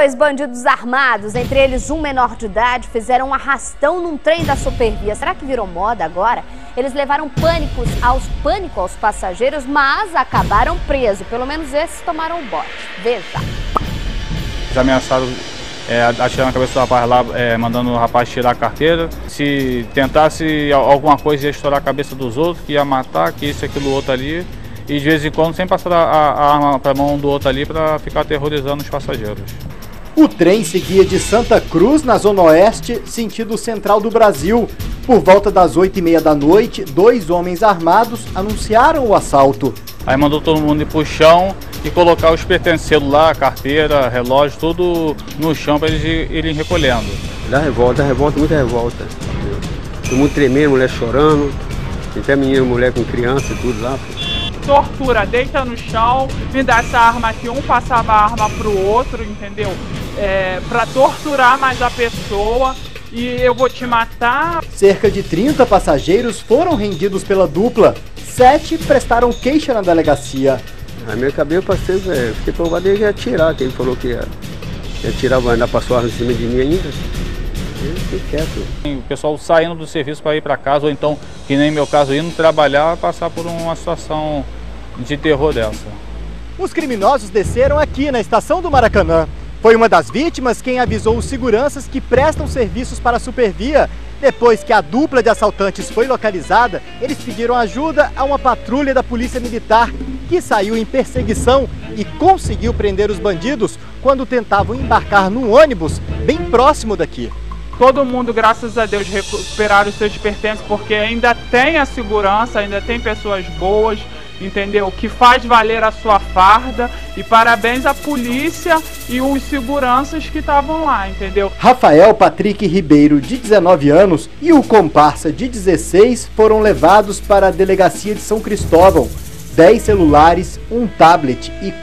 Dois bandidos armados, entre eles um menor de idade, fizeram um arrastão num trem da Supervia. Será que virou moda agora? Eles levaram pânico aos passageiros, mas acabaram presos. Pelo menos esses tomaram o bote. Veja. Eles ameaçaram atirando na cabeça do rapaz lá, mandando o rapaz tirar a carteira. Se tentasse alguma coisa, ia estourar a cabeça dos outros, que ia matar, que isso, aquilo, outro ali. E de vez em quando sempre passar a arma para a mão do outro ali para ficar aterrorizando os passageiros. O trem seguia de Santa Cruz, na Zona Oeste, sentido central do Brasil. Por volta das 8h30 da noite, dois homens armados anunciaram o assalto. Aí mandou todo mundo ir pro chão e colocar os pertences, celular, carteira, relógio, tudo no chão para eles irem recolhendo. Dá revolta, muita revolta. Todo mundo tremendo, mulher chorando. Tem até menino, mulher com criança e tudo lá. Tortura, deita no chão, me dá essa arma aqui, um passava a arma pro outro, entendeu? Para torturar mais a pessoa e eu vou te matar. Cerca de 30 passageiros foram rendidos pela dupla. 7 prestaram queixa na delegacia. Aí meu cabelo passei, fiquei provado ele ia atirar, que ele falou que ia atirar, ainda passou a arma em cima de mim ainda. Eu fiquei quieto. O pessoal saindo do serviço para ir para casa, ou então, que nem meu caso, indo trabalhar, passar por uma situação de terror dessa. Os criminosos desceram aqui na estação do Maracanã. Foi uma das vítimas quem avisou os seguranças que prestam serviços para a Supervia. Depois que a dupla de assaltantes foi localizada, eles pediram ajuda a uma patrulha da Polícia Militar, que saiu em perseguição e conseguiu prender os bandidos quando tentavam embarcar num ônibus bem próximo daqui. Todo mundo, graças a Deus, recuperaram os seus pertences, porque ainda tem a segurança, ainda tem pessoas boas, entendeu? Que faz valer a sua farda. E parabéns à polícia e os seguranças que estavam lá, entendeu? Rafael Patrick Ribeiro, de 19 anos, e o comparsa, de 16, foram levados para a delegacia de São Cristóvão. 10 celulares, um tablet e R$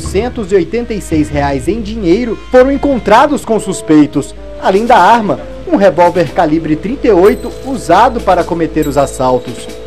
486 em dinheiro foram encontrados com suspeitos. Além da arma, um revólver calibre 38 usado para cometer os assaltos.